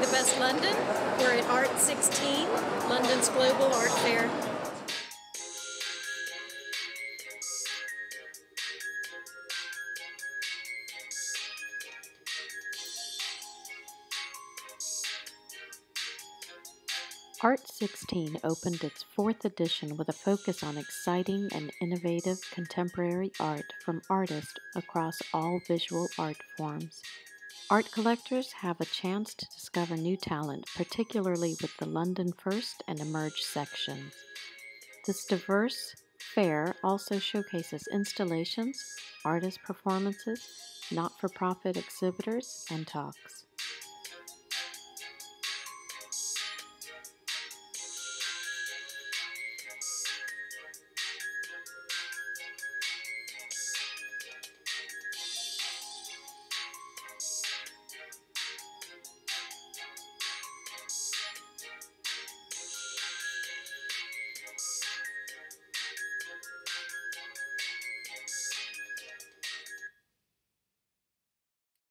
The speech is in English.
the Best London. We're at ART16, London's global art fair. ART16 opened its 4th edition with a focus on exciting and innovative contemporary art from artists across all visual art forms. Art collectors have a chance to discover new talent, particularly with the London First and Emerge sections. This diverse fair also showcases installations, artist performances, not-for-profit exhibitors, and talks.